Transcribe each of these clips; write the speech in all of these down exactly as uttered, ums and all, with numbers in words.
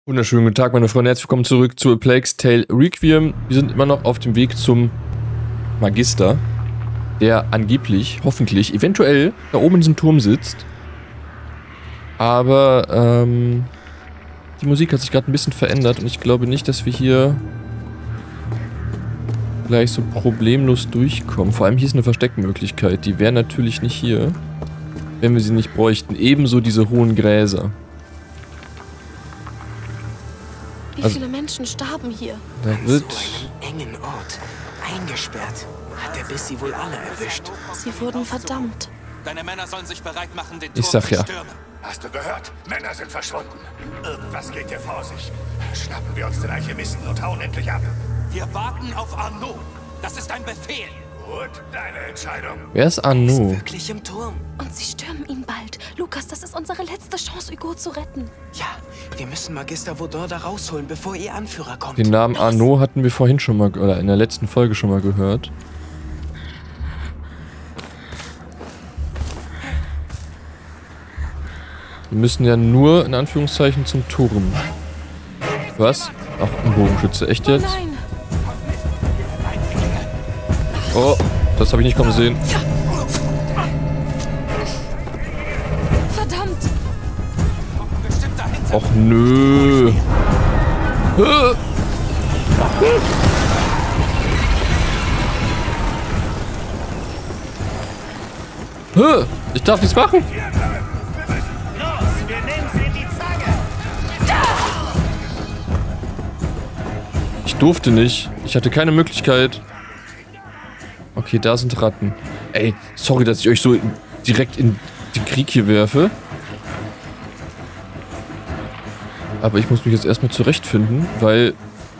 Wunderschönen guten Tag, meine Freunde. Herzlich willkommen zurück zu A Plague's Tale Requiem. Wir sind immer noch auf dem Weg zum Magister, der angeblich, hoffentlich, eventuell da oben in diesem Turm sitzt. Aber, ähm, die Musik hat sich gerade ein bisschen verändert und ich glaube nicht, dass wir hier gleich so problemlos durchkommen. Vor allem hier ist eine Versteckmöglichkeit. Die wäre natürlich nicht hier, wenn wir sie nicht bräuchten. Ebenso diese hohen Gräser. Wie Also, viele Menschen starben hier? Da An wird... so einem engen Ort. Eingesperrt. Hat der Biss sie wohl alle erwischt. Sie wurden verdammt. Deine Männer sollen sich bereit machen, den Ich Turm sag zu ja. stürmen. Hast du gehört? Männer sind verschwunden. Irgendwas geht hier vor sich. Schnappen wir uns den Alchemisten und hauen endlich ab. Wir warten auf Arnaud. Das ist ein Befehl. Gut, deine Entscheidung. Wer ist Arnaud? Wirklich im Turm. Und sie stürmen ihn bald. Lukas, das ist unsere letzte Chance, Hugo zu retten. Ja, wir müssen Magister Vaudin da rausholen, bevor ihr Anführer kommt. Den Namen Arnaud hatten wir vorhin schon mal, oder in der letzten Folge schon mal gehört. Wir müssen ja nur, in Anführungszeichen, zum Turm. Was? Ach, ein Bogenschütze. Echt Oh jetzt? nein! Oh, das habe ich nicht kommen sehen. Verdammt! Bestimmt dahinter. Och, nö. Hä? Hä? Ich darf nichts machen. Ich durfte nicht. Ich hatte keine Möglichkeit. Okay, da sind Ratten. Ey, sorry, dass ich euch so direkt in den Krieg hier werfe. Aber ich muss mich jetzt erstmal zurechtfinden, weil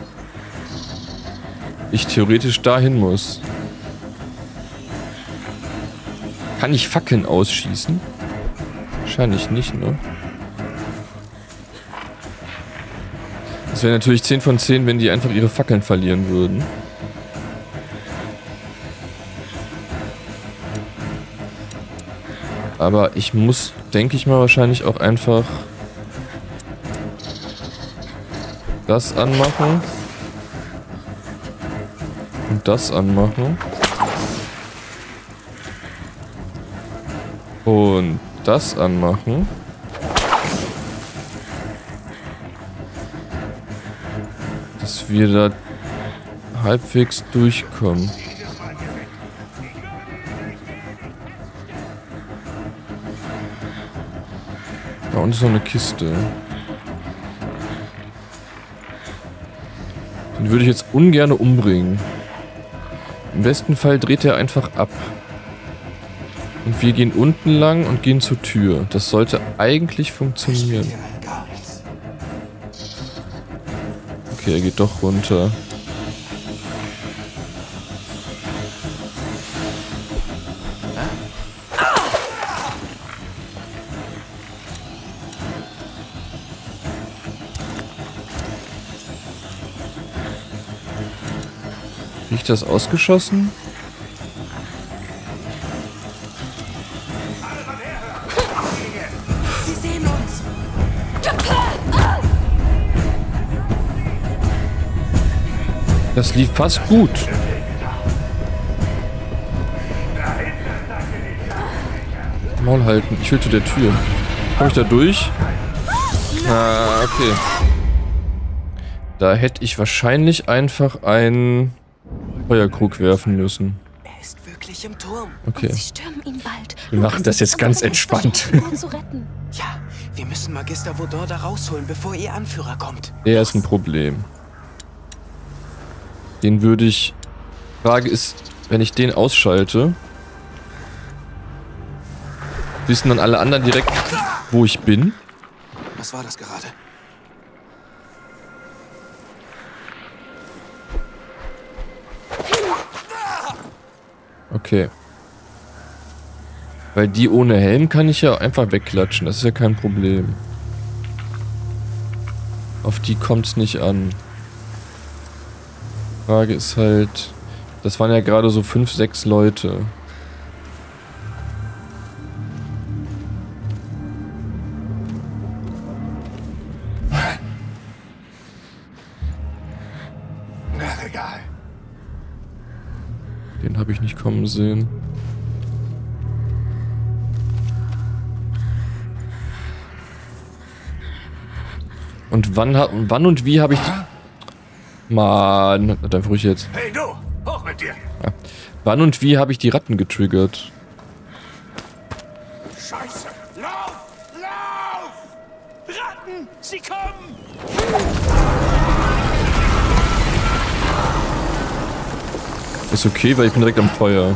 ich theoretisch dahin muss. Kann ich Fackeln ausschießen? Wahrscheinlich nicht, ne? Das wäre natürlich zehn von zehn, wenn die einfach ihre Fackeln verlieren würden. Aber ich muss, denke ich mal, wahrscheinlich auch einfach das anmachen. Und das anmachen. Und das anmachen. Dass wir da halbwegs durchkommen. Da unten ist noch eine Kiste. Den würde ich jetzt ungern umbringen. Im besten Fall dreht er einfach ab. Und wir gehen unten lang und gehen zur Tür. Das sollte eigentlich funktionieren. Okay, er geht doch runter. Riecht das ausgeschossen? Sie sehen uns. Das lief fast gut. Maul halten. Ich will zu der Tür. Komm ich da durch? Ah, okay. Da hätte ich wahrscheinlich einfach einen Feuerkrug werfen müssen. Er ist wirklich im Turm. Okay. Sie stürmen ihn bald. Wir machen Lukas, das jetzt ist ganz unsere letzte entspannt. Chance, Hugo zu retten. Ja, wir müssen Magister Vaudin da rausholen, bevor ihr Anführer kommt. Der ist ein Problem. Den würde ich... Frage ist, wenn ich den ausschalte, wissen dann alle anderen direkt, wo ich bin? Was war das gerade? Okay. Weil die ohne Helm kann ich ja einfach wegklatschen. Das ist ja kein Problem. Auf die kommt es nicht an. Frage ist halt... Das waren ja gerade so fünf, sechs Leute. egal. Den habe ich nicht kommen sehen. Und wann, wann und wie habe ich... Mann, da ruhig jetzt. Hey du, hoch mit dir. Ja. Wann und wie habe ich die Ratten getriggert? Scheiße. Lauf! Lauf! Ratten, sie kommen! Ist okay, weil ich bin direkt am Feuer.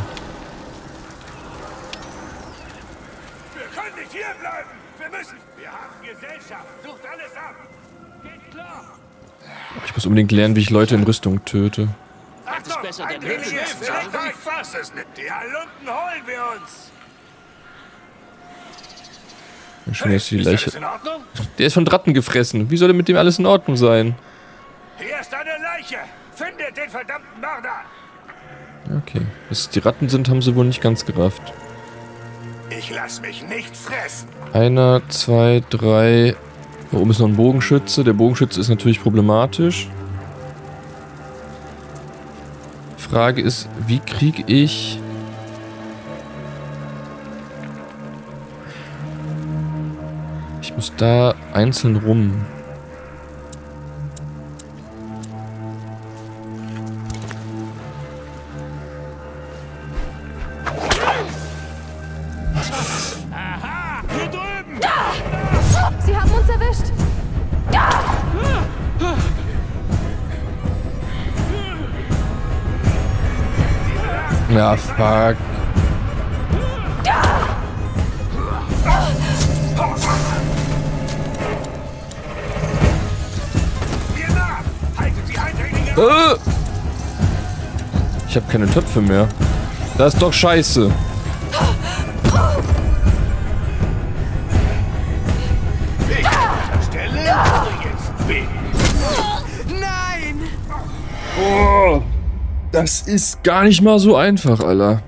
Wir können nicht hier bleiben. Wir müssen. Wir haben Gesellschaft. Sucht alles ab. Geht klar. Ich muss unbedingt lernen, wie ich Leute in Rüstung töte. Achtung, besser, ein der Löwe Relief. ist Ich fass es nicht. Die Halunken holen wir uns. Ja, schön, dass die Ist Leiche... alles in Ordnung? Der ist von Ratten gefressen. Wie soll denn mit dem alles in Ordnung sein? Hier ist eine Leiche. Findet den verdammten Mörder. Okay. Dass es die Ratten sind, haben sie wohl nicht ganz gerafft. Ich lass mich nicht fressen. Einer, zwei, drei... Da oben ist noch ein Bogenschütze. Der Bogenschütze ist natürlich problematisch. Frage ist, wie kriege ich... Ich muss da einzeln rum. Aha, hier drüben. Sie haben uns erwischt. Ja, fuck. Wir nach. Haltet die Eindringlinge. Äh! Ich habe keine Töpfe mehr. Das ist doch scheiße. Ich an Stelle. Jetzt beten. Nein! Oh, das ist gar nicht mal so einfach, Alter.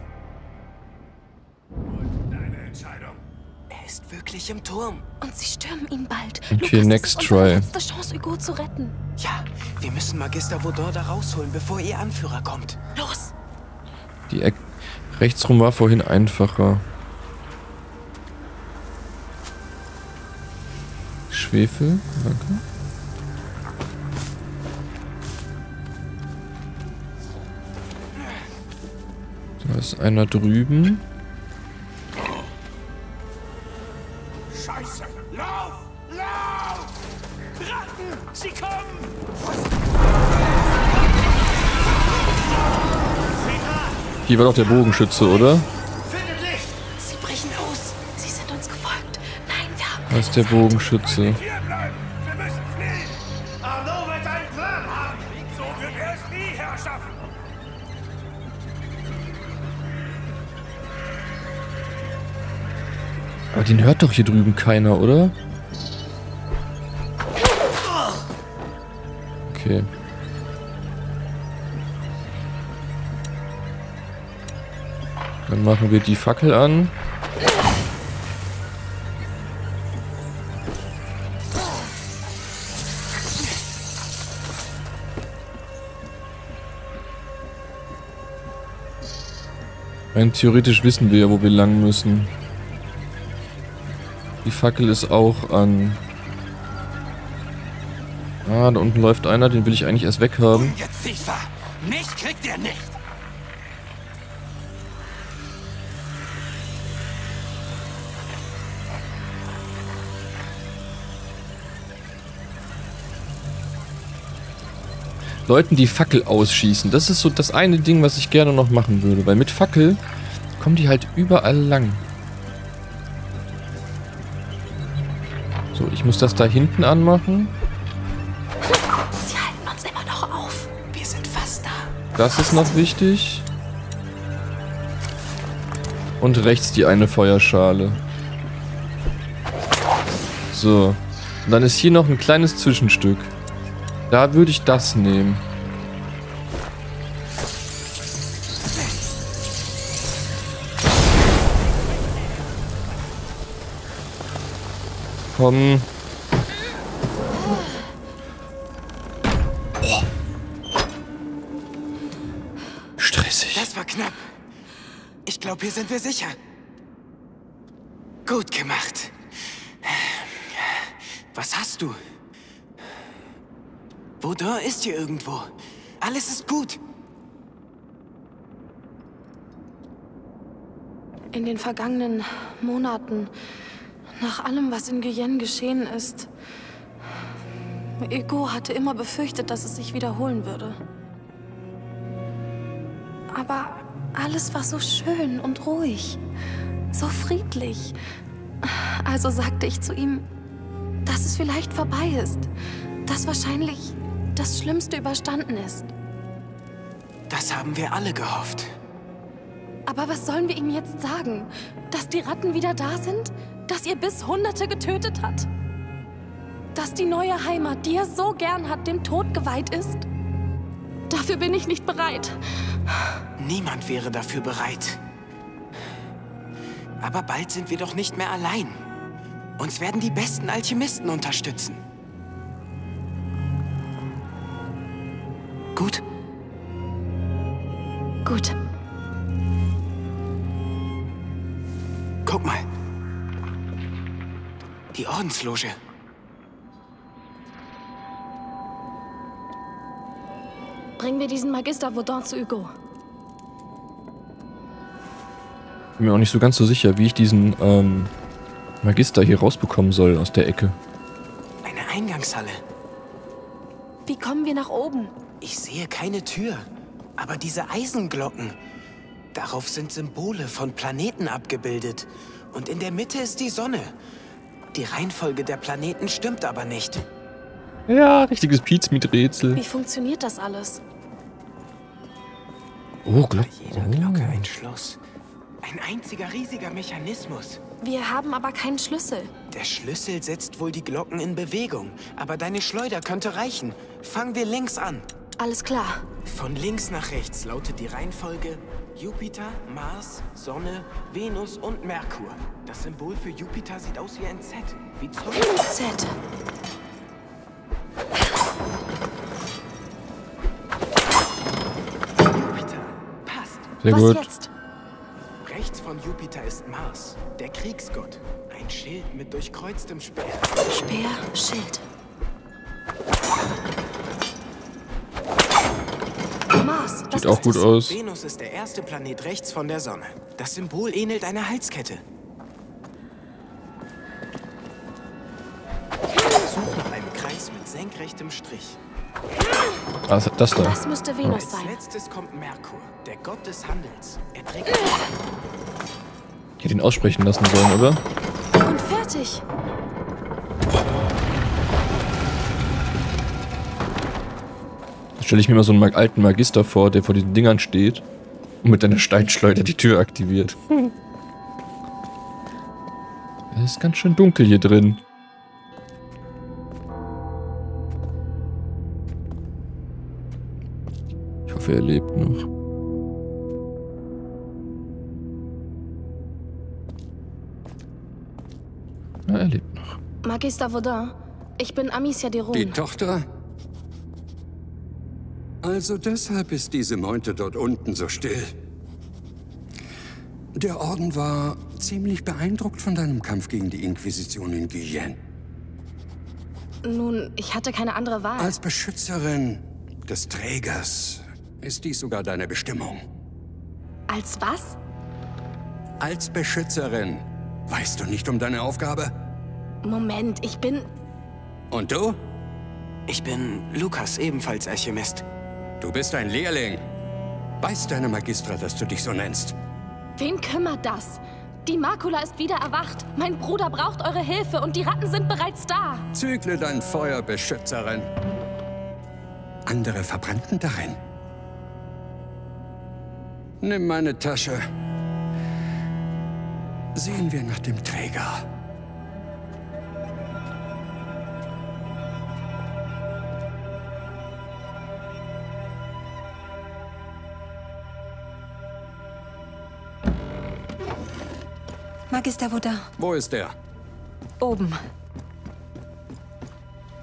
Deine Entscheidung. Er ist wirklich im Turm. Und sie stürmen ihn bald. Okay, Lukas, next das ist unsere try. letzte Chance, Hugo zu retten. Ja, wir müssen Magister Vaudin da rausholen, bevor ihr Anführer kommt. Los! Die Eck rechtsrum war vorhin einfacher. Schwefel, danke. Da ist einer drüben. Scheiße. Lauf! Lauf! Ratten, sie kommen! Hier war doch der Bogenschütze, oder? Findet Licht. Sie brechen aus. Sie sind uns gefolgt. Nein, wir haben Da ist der Bogenschütze. Hier bleiben. Wir müssen fliehen. Arnaud wird einen Plan haben. So wird er es nie herschaffen. Aber den hört doch hier drüben keiner, oder? Okay. Dann machen wir die Fackel an. Rein theoretisch wissen wir ja, wo wir lang müssen. Die Fackel ist auch an. Ah, da unten läuft einer, den will ich eigentlich erst weghaben. Ungeziefer! Mich kriegt ihr nicht! Leuten die Fackel ausschießen. Das ist so das eine Ding, was ich gerne noch machen würde. Weil mit Fackel kommen die halt überall lang. So, ich muss das da hinten anmachen. Sie halten uns immer noch auf. Wir sind fast da. Das ist noch wichtig. Und rechts die eine Feuerschale. So. Und dann ist hier noch ein kleines Zwischenstück. Da würde ich das nehmen. Komm. Das war knapp. Ich glaube, hier sind wir sicher. Gut gemacht. Was hast du? Baudin ist hier irgendwo. Alles ist gut. In den vergangenen Monaten, nach allem, was in Guyenne geschehen ist, Hugo hatte immer befürchtet, dass es sich wiederholen würde. Aber alles war so schön und ruhig, so friedlich. Also sagte ich zu ihm, dass es vielleicht vorbei ist, dass wahrscheinlich das Schlimmste überstanden ist. Das haben wir alle gehofft. Aber was sollen wir ihm jetzt sagen? Dass die Ratten wieder da sind? Dass ihr Biss Hunderte getötet hat? Dass die neue Heimat, die er so gern hat, dem Tod geweiht ist? Dafür bin ich nicht bereit. Niemand wäre dafür bereit. Aber bald sind wir doch nicht mehr allein. Uns werden die besten Alchemisten unterstützen. Gut? Gut. Guck mal. Die Ordensloge. Bringen wir diesen Magister Vaudin zu Hugo. Bin mir auch nicht so ganz so sicher, wie ich diesen ähm, Magister hier rausbekommen soll aus der Ecke. Eine Eingangshalle. Wie kommen wir nach oben? Ich sehe keine Tür. Aber diese Eisenglocken, darauf sind Symbole von Planeten abgebildet. Und in der Mitte ist die Sonne. Die Reihenfolge der Planeten stimmt aber nicht. Ja, richtiges Pizmeat-Rätsel. Wie funktioniert das alles? Oh, Glocke. Bei jeder Glocke ein Schloss. Ein einziger riesiger Mechanismus. Wir haben aber keinen Schlüssel. Der Schlüssel setzt wohl die Glocken in Bewegung. Aber deine Schleuder könnte reichen. Fangen wir links an. Alles klar. Von links nach rechts lautet die Reihenfolge Jupiter, Mars, Sonne, Venus und Merkur. Das Symbol für Jupiter sieht aus wie ein Z. Wie Zoll. Z. Jupiter. Passt. Sehr Was gut. jetzt? Rechts von Jupiter ist Mars, der Kriegsgott. Ein Schild mit durchkreuztem Speer. Speer, Schild. Mars, das Sieht auch ist gut es. aus. Venus ist der erste Planet rechts von der Sonne. Das Symbol ähnelt einer Halskette. Such nach einem Kreis mit senkrechtem Strich. Ah, das das da. Das müsste Venus Als sein. letztes kommt Merkur, der Gott des Handels. Er trägt Ich hätte ihn aussprechen lassen sollen, oder? Und fertig. Jetzt stelle ich mir mal so einen mag- alten Magister vor, der vor diesen Dingern steht und mit einer Steinschleuder die Tür aktiviert. Es ist ganz schön dunkel hier drin. Ich hoffe, er lebt noch. Ja, er lebt noch. Magister Vaudin, ich bin Amicia de Die Rune. Tochter? Also deshalb ist diese Meute dort unten so still. Der Orden war ziemlich beeindruckt von deinem Kampf gegen die Inquisition in Guyenne. Nun, ich hatte keine andere Wahl. Als Beschützerin des Trägers ist dies sogar deine Bestimmung. Als was? Als Beschützerin weißt du nicht um deine Aufgabe? Moment, ich bin... Und du? Ich bin Lukas, ebenfalls Alchemist. Du bist ein Lehrling. Weiß deine Magistra, dass du dich so nennst? Wen kümmert das? Die Makula ist wieder erwacht. Mein Bruder braucht eure Hilfe und die Ratten sind bereits da. Zügle dein Feuer, Beschützerin. Andere verbrannten darin. Nimm meine Tasche. Sehen wir nach dem Träger. Magister Vaudin. Wo ist er? Oben.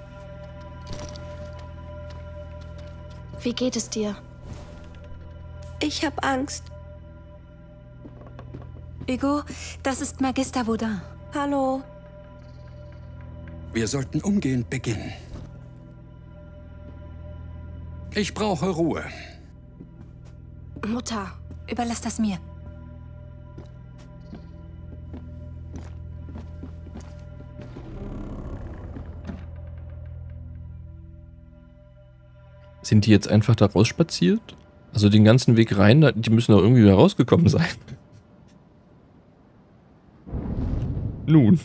Wie geht es dir? Ich hab Angst. Hugo, das ist Magister Vaudin. Hallo. Wir sollten umgehend beginnen. Ich brauche Ruhe. Mutter. Überlass das mir. Sind die jetzt einfach da rausspaziert? Also den ganzen Weg rein, die müssen doch irgendwie wieder rausgekommen sein. Nun.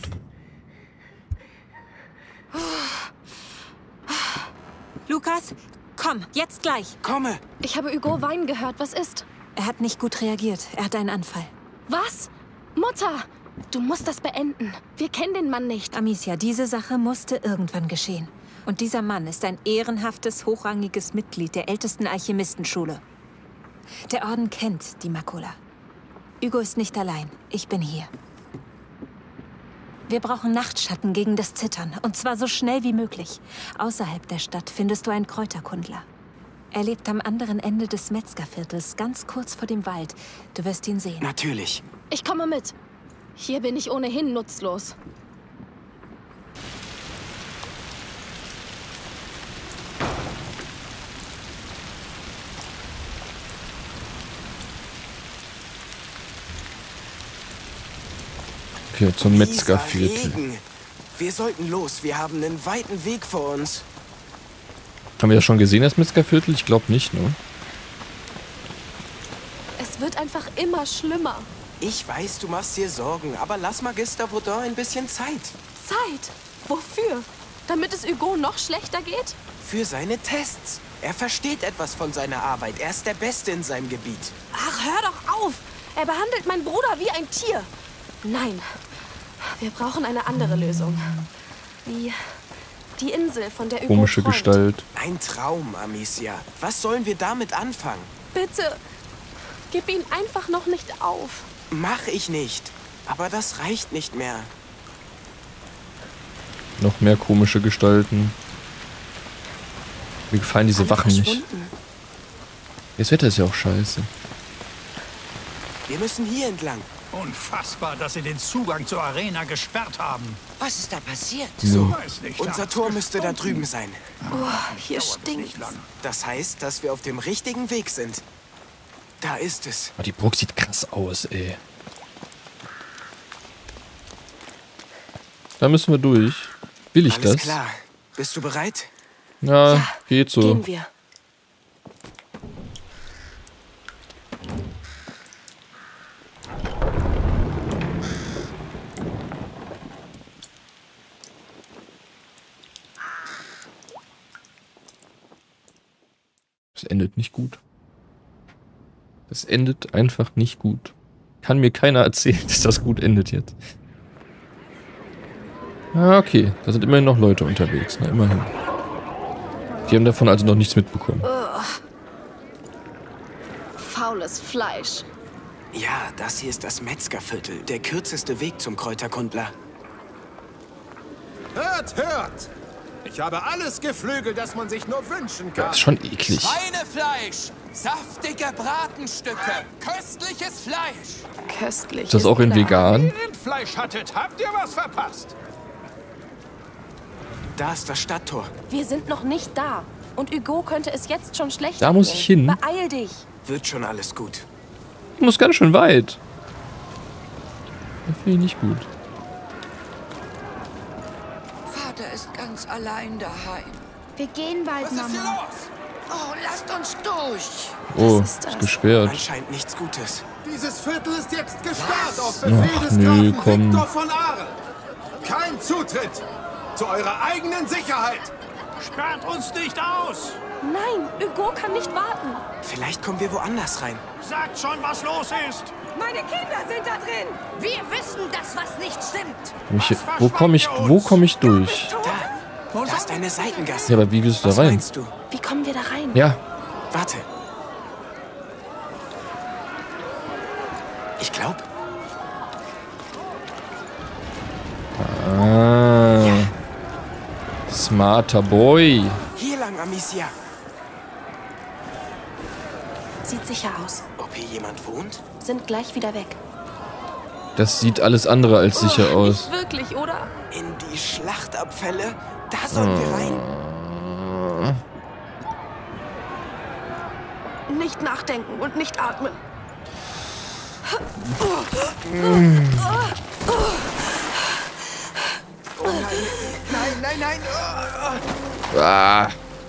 Lukas, komm, jetzt gleich. Komme! Ich habe Hugo weinen gehört. Was ist? Er hat nicht gut reagiert. Er hat einen Anfall. Was? Mutter! Du musst das beenden. Wir kennen den Mann nicht. Amicia, diese Sache musste irgendwann geschehen. Und dieser Mann ist ein ehrenhaftes, hochrangiges Mitglied der ältesten Alchemistenschule. Der Orden kennt die Makula. Hugo ist nicht allein. Ich bin hier. Wir brauchen Nachtschatten gegen das Zittern. Und zwar so schnell wie möglich. Außerhalb der Stadt findest du einen Kräuterkundler. Er lebt am anderen Ende des Metzgerviertels, ganz kurz vor dem Wald. Du wirst ihn sehen. Natürlich. Ich komme mit. Hier bin ich ohnehin nutzlos. Okay, zum Metzgerviertel. Dieser Regen. Wir sollten los. Wir haben einen weiten Weg vor uns. Haben wir das schon gesehen, das Metzgerviertel? Ich glaube nicht, ne? Es wird einfach immer schlimmer. Ich weiß, du machst dir Sorgen, aber lass Magister Vaudin ein bisschen Zeit. Zeit? Wofür? Damit es Hugo noch schlechter geht? Für seine Tests. Er versteht etwas von seiner Arbeit. Er ist der Beste in seinem Gebiet. Ach, hör doch auf! Er behandelt meinen Bruder wie ein Tier. Nein, wir brauchen eine andere Lösung. Wie die Insel, von der Hugo Komische träumt. Gestalt. Ein Traum, Amicia. Was sollen wir damit anfangen? Bitte, gib ihn einfach noch nicht auf. Mach ich nicht. Aber das reicht nicht mehr. Noch mehr komische Gestalten. Mir gefallen diese Alle Wachen nicht. verschwunden. Das Wetter ist ja auch scheiße. Wir müssen hier entlang. Unfassbar, dass sie den Zugang zur Arena gesperrt haben. Was ist da passiert? So, Weiß nicht, unser Tor müsste da drüben sein. Oh, hier stinkt. Das heißt, dass wir auf dem richtigen Weg sind. Da ist es. Oh, die Burg sieht krass aus, ey. Da müssen wir durch. Will ich Alles das? klar. Bist du bereit? Ja, Ja, geht so. Gehen wir. Das endet nicht gut. Das endet einfach nicht gut. Kann mir keiner erzählen, dass das gut endet jetzt. Ah, okay. Da sind immerhin noch Leute unterwegs. Na, immerhin. Die haben davon also noch nichts mitbekommen. Faules Fleisch. Ja, das hier ist das Metzgerviertel. Der kürzeste Weg zum Kräuterkundler. Hört, hört! Ich habe alles Geflügel, das man sich nur wünschen kann. Das ist schon eklig. Schweinefleisch, saftige Bratenstücke, köstliches Fleisch. Köstlich. Ist das auch in klar. vegan? Rindfleisch hattet, habt ihr was verpasst? Da ist das Stadttor. Wir sind noch nicht da. Und Hugo könnte es jetzt schon schlechter Da muss gehen. ich hin. Beeil dich. Wird schon alles gut. Ich muss ganz schön weit. Das finde ich nicht gut. Vater ist ganz allein daheim. Wir gehen bald, Was ist hier Mama. los? Oh, lasst uns durch. Oh, ist ist, das? gesperrt. Anscheinend nichts Gutes. Dieses Viertel ist jetzt gesperrt auf Befehl Ach, des nö, Grafen komm. Viktor von Aare. Kein Zutritt. Zu eurer eigenen Sicherheit. Sperrt uns nicht aus! Nein, Hugo kann nicht warten. Vielleicht kommen wir woanders rein. Sagt schon, was los ist! Meine Kinder sind da drin. Wir wissen, dass was nicht stimmt. Mich, wo komme ich, wo komme ich durch? Da, da ist eine Seitengasse. Ja, aber wie bist du Was da rein? meinst du? Wie kommen wir da rein? Ja, Warte. Ich glaube. ah, smarter Boy. Hier lang, Amicia. Sieht sicher aus. Ob hier jemand wohnt? Sind gleich wieder weg. Das sieht alles andere als sicher oh, aus. Nicht wirklich, oder? In die Schlachtabfälle? Da sollen wir rein. Nicht nachdenken und nicht atmen. Oh nein, nein, nein, nein. Oh, Ah.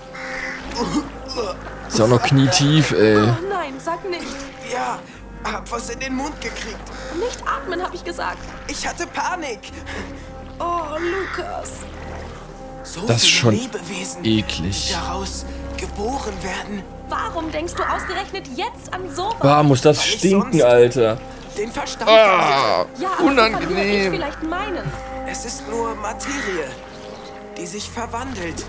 Ist auch noch knietief, ey. Oh nein, sag nicht. ja, hab was in den Mund gekriegt. Nicht atmen, habe ich gesagt. Ich hatte Panik. Oh, Lukas. So Das ist viele schon Lebewesen, eklig. die daraus geboren werden. Warum denkst du ausgerechnet jetzt an sowas? Ah, muss das Weil ich stinken, sonst- Alter. Den Verstand Ah, verliere. Ja, aber so verliere ich unangenehm. vielleicht meinen. Es ist nur Materie, die sich verwandelt.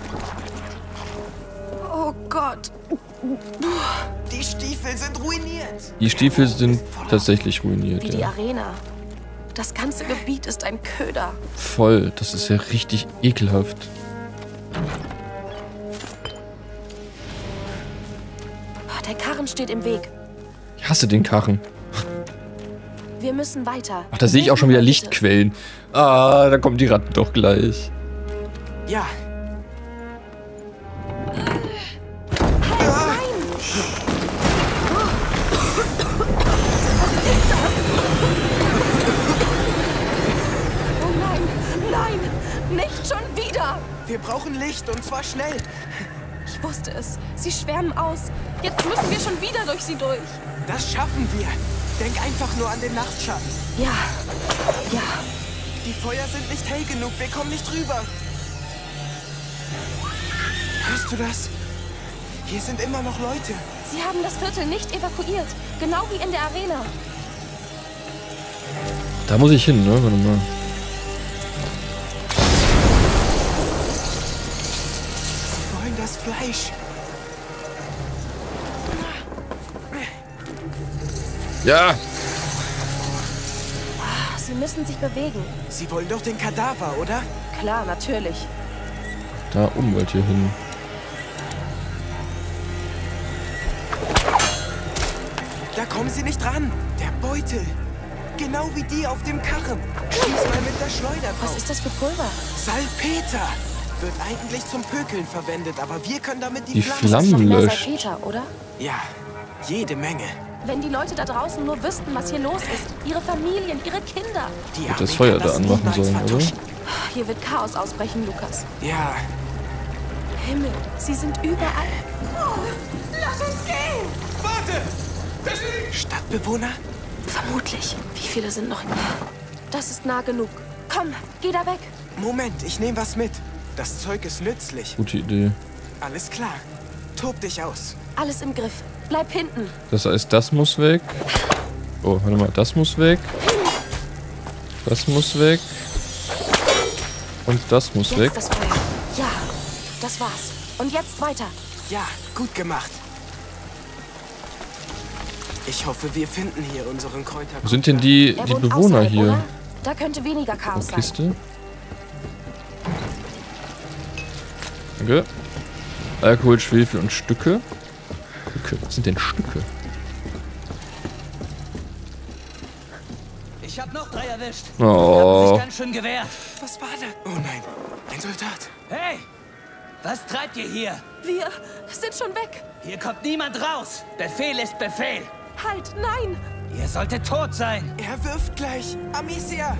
Oh Gott. Die Stiefel sind ruiniert. Die Stiefel sind tatsächlich ruiniert, Wie die ja. Arena. Das ganze Gebiet ist ein Köder. Voll, das ist ja richtig ekelhaft. Der Karren steht im Weg. Ich hasse den Karren. Wir müssen weiter. Ach, da sehe ich auch schon wieder Bitte. Lichtquellen. Ah, da kommen die Ratten doch gleich. Ja. Oh nein, nein, nicht schon wieder. Wir brauchen Licht und zwar schnell. Ich wusste es. Sie schwärmen aus. Jetzt müssen wir schon wieder durch sie durch. Das schaffen wir. Denk einfach nur an den Nachtschatten. Ja, ja. Die Feuer sind nicht hell genug. Wir kommen nicht rüber. Hörst du das? Hier sind immer noch Leute. Sie haben das Viertel nicht evakuiert. Genau wie in der Arena. Da muss ich hin, ne? Warte mal. Sie wollen das Fleisch. Ja! Sie müssen sich bewegen. Sie wollen doch den Kadaver, oder? Klar, natürlich. Da oben wollt ihr hin. Da kommen sie nicht ran. Der Beutel. Genau wie die auf dem Karren. Schieß mal mit der Schleuder drauf. Was ist das für Pulver? Salpeter. Wird eigentlich zum Pökeln verwendet, aber wir können damit die, Die Flammen... Flammen Noch mehr löscht. Salpeter, oder? Ja, jede Menge. Wenn die Leute da draußen nur wüssten, was hier los ist. Ihre Familien, ihre Kinder. Die Wird das Armee Feuer kann da anmachen niemals sollen, oder? vertuschen. Hier wird Chaos ausbrechen, Lukas. Ja, Himmel, sie sind überall. Lass uns gehen! Warte! Stadtbewohner? Vermutlich. Wie viele sind noch in hier? Das ist nah genug. Komm, geh da weg. Moment, ich nehme was mit. Das Zeug ist nützlich. Gute Idee. Alles klar. Tob dich aus. Alles im Griff. Bleib hinten. Das heißt, das muss weg. Oh, warte mal, das muss weg. Das muss weg. Und das muss Jetzt weg. das Feuer. Ja, das war's. Und jetzt weiter. Ja, gut gemacht. Ich hoffe, wir finden hier unseren Kräuter. Wo sind denn die, Er die wohnt Bewohner außerhalb, hier? Oder? Da könnte weniger Chaos Oh, sein. Kiste. Danke. Alkohol, Schwefel und Stücke. Stücke. Was sind denn Stücke? Ich hab noch drei erwischt. Oh. Die haben sich ganz schön gewehrt. Was war da? Oh nein, ein Soldat. Hey, was treibt ihr hier? Wir sind schon weg. Hier kommt niemand raus. Befehl ist Befehl. Halt, nein. Ihr solltet tot sein. Er wirft gleich. Amicia!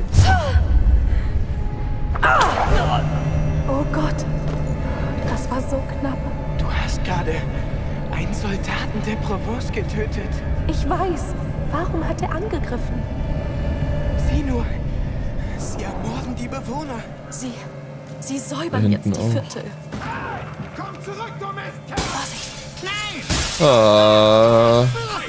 Oh Gott. Das war so knapp. Du hast gerade einen Soldaten der Provence getötet. Ich weiß. Warum hat er angegriffen? Sieh nur. Sie ermorden die Bewohner. Sie. Sie säubern Da jetzt hinten die auch. Viertel. Komm zurück, du Mist! Vorsicht. Ah.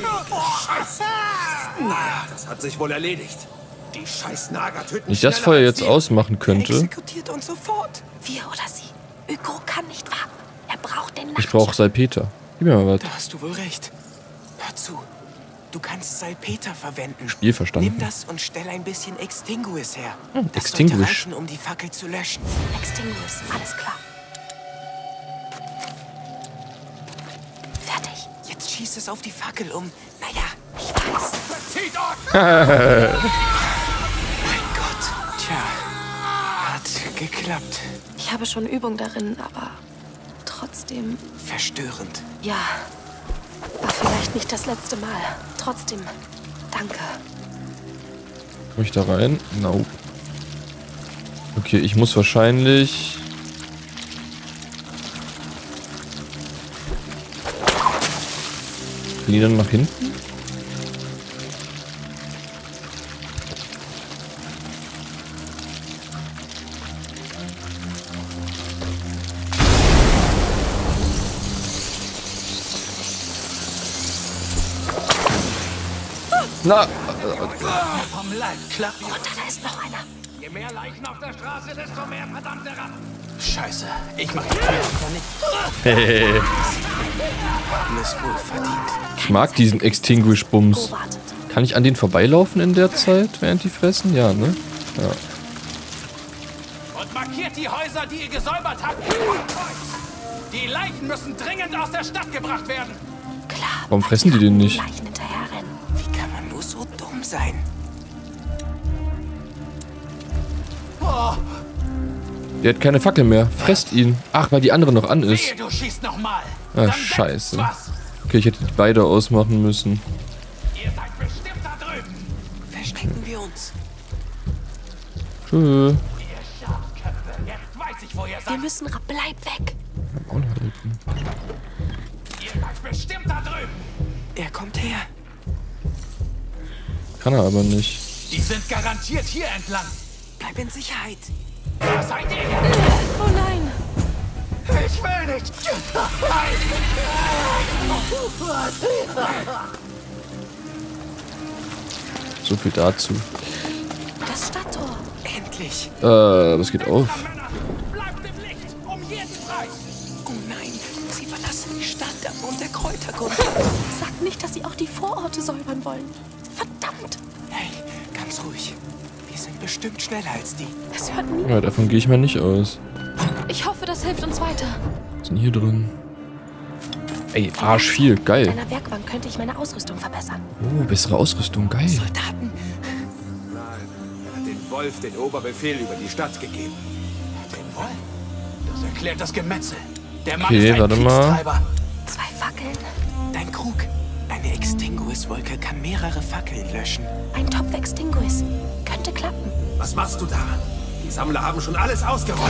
Na, das hat sich wohl erledigt. Die scheiß Nager töten Wenn ich das schneller Feuer als jetzt wir. ausmachen Er könnte. exekutiert uns sofort. Wir oder sie. Hugo kann nicht warten. Er braucht den Ich brauche Salpeter. Gib mir mal was. Da hast du wohl recht. Hör zu. Du kannst Salpeter verwenden. Spiel verstanden. Nimm das und stell ein bisschen Extinguis her. Hm, das Extinguish. sollte reichen, um die Fackel zu löschen. Extinguis. Alles klar. Fertig. Jetzt Jetzt schießt es auf die Fackel um. Naja, ich weiß. Zieht euch! Mein Gott. Tja, hat geklappt. Ich habe schon Übung darin, aber trotzdem... Verstörend. Ja, war vielleicht nicht das letzte Mal. Trotzdem, danke. Komm ich da rein? No. Okay, ich muss wahrscheinlich... Gehen die dann nach hinten? Na! Vom Leib, klar. Und da ist noch einer. Je mehr Leichen auf der Straße, desto mehr verdammte Ratten. Scheiße, ich mach die Tür nicht. Hey. Alles wohl verdient. Ich mag diesen Extinguish-Bums. Kann ich an denen vorbeilaufen in der Zeit, während die fressen? Ja, ne? Ja. Und markiert die Häuser, die ihr gesäubert habt. Die Leichen müssen dringend aus der Stadt gebracht werden. Klar. Warum fressen die den nicht? Leichen hinterherrennen. Wie kann man nur so dumm sein? Oh, Der hat keine Fackel mehr. Fresst ihn. Ach, weil die andere noch an ist. wehe, du schießt noch mal. Ah, Dann scheiße. wetzt was. Okay, ich hätte die beide ausmachen müssen. Ihr seid bestimmt da drüben. Verstecken wir uns. Tschö. Ihr Schafköpfe, jetzt weiß ich, wo ihr Wir seid. müssen... ra- Bleib weg. Maul halten. Ihr seid bestimmt da drüben. Er kommt her. Kann er aber nicht. Die sind garantiert hier entlang. Bleib in Sicherheit. Da seid ihr. Oh nein. Ich will nicht. So viel dazu. Das Stadttor. Endlich. Äh, was geht auf? Männer, bleibt im Licht. Um jeden Preis. Oh nein, sie verlassen die Stadt um der Kräuterkunde. Sagt nicht, dass sie auch die Vororte säubern wollen. Verdammt. Hey, ganz ruhig. Wir sind bestimmt schneller als die. Es hört nie. Ja, davon gehe ich mal nicht aus. Ich hoffe, das hilft uns weiter. Was ist denn hier drin? Ey, Arsch viel. Mit Geil. einer Werkbank könnte ich meine Ausrüstung verbessern. Oh, bessere Ausrüstung. Geil. Soldaten. Nein, er hat den Wolf den Oberbefehl über die Stadt gegeben. Den Wolf? Das erklärt das Gemetzel. Der Mann Okay, ist ein warte mal. Kriegstreiber. Zwei Fackeln, Dein Krug. Eine Extinguis-Wolke kann mehrere Fackeln löschen. ein Topf-Extinguis. Könnte klappen. Was machst du da? Die Sammler haben schon alles ausgerollt.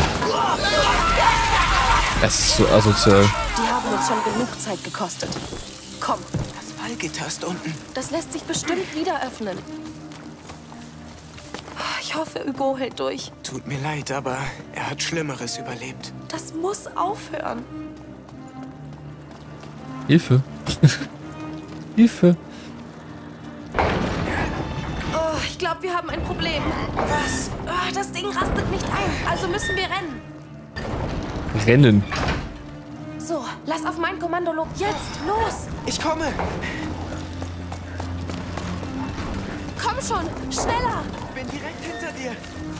Es ist so asozial. Die haben uns schon genug Zeit gekostet. Komm, Das Fallgitter ist unten. das lässt sich bestimmt wieder öffnen. Ich hoffe, Hugo hält durch. Tut mir leid, aber er hat Schlimmeres überlebt. Das muss aufhören. Hilfe. Hilfe. Oh, ich glaube, wir haben ein Problem. Was? Oh, das Ding rastet nicht ein. Also müssen wir rennen. Rennen. So, lass auf mein Kommando los. Jetzt, los. Ich komme. Komm schon, schneller. Bin direkt hinter dir.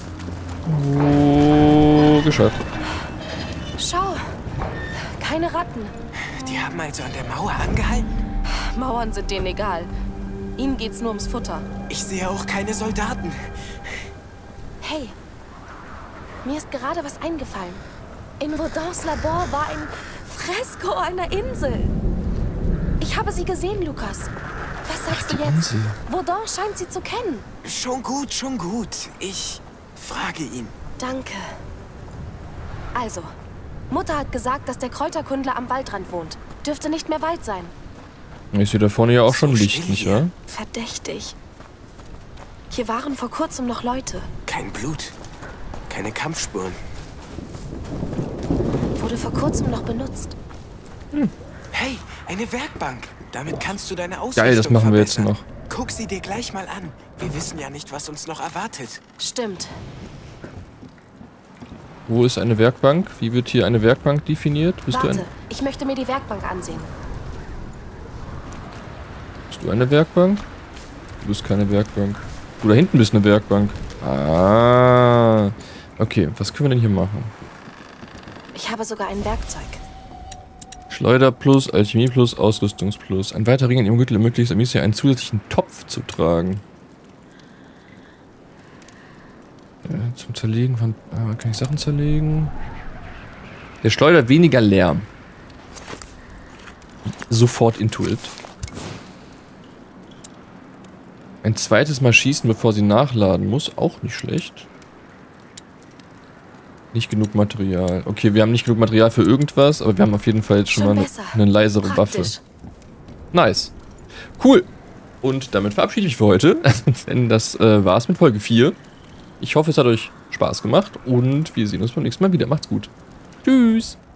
Oh, geschafft. Schau, keine Ratten. Die haben also an der Mauer angehalten. Mauern sind denen egal. Ihnen geht's nur ums Futter. Ich sehe auch keine Soldaten. Hey, mir ist gerade was eingefallen. In Vaudans Labor war ein Fresko einer Insel. Ich habe sie gesehen, Lukas. Was sagst du jetzt? Insel. Vaudin scheint sie zu kennen. Schon gut, schon gut. Ich frage ihn. Danke. Also, Mutter hat gesagt, dass der Kräuterkundler am Waldrand wohnt. Dürfte nicht mehr weit sein. Ich sehe da vorne ja auch schon So Licht, still nicht hier. wahr? Verdächtig. Hier waren vor kurzem noch Leute. Kein Blut. Keine Kampfspuren. Wurde vor kurzem noch benutzt. Hey, eine Werkbank. Damit kannst du deine Ausrüstung Geil, das machen wir jetzt verbessern. noch. Guck sie dir gleich mal an. Wir wissen ja nicht, was uns noch erwartet. Stimmt. Wo ist eine Werkbank? Wie wird hier eine Werkbank definiert? Bist du, Warte, ein, ich möchte mir die Werkbank ansehen. bist du eine Werkbank? Du bist keine Werkbank. Du da hinten bist eine Werkbank. Ah. Okay, was können wir denn hier machen? Ich habe sogar ein Werkzeug. Schleuder plus, Alchemie plus, Ausrüstungs plus. Ein weiterer Ring in ihrem Gürtel ermöglicht Amicia einen zusätzlichen Topf zu tragen. Äh, zum Zerlegen von... Äh, kann ich Sachen zerlegen? Der schleudert weniger Lärm. Sofort Intuit. Ein zweites Mal schießen, bevor sie nachladen muss. Auch nicht schlecht. Nicht genug Material. Okay, wir haben nicht genug Material für irgendwas, aber wir haben auf jeden Fall jetzt schon, schon mal eine, eine leisere Waffe. Nice. Cool. Und damit verabschiede ich mich für heute. Denn das äh, war's mit Folge vier. Ich hoffe, es hat euch Spaß gemacht und wir sehen uns beim nächsten Mal wieder. Macht's gut. Tschüss.